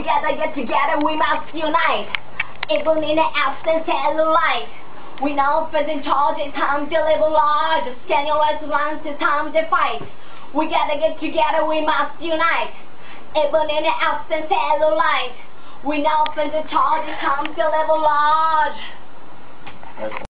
gotta get together, we must unite. Even in the absence of the light. We know for the charge, it's time to live large. Scan your response, it's time to fight. We gotta get together, we must unite. Even in the absence of the light. We know for the charge, it's time to live large.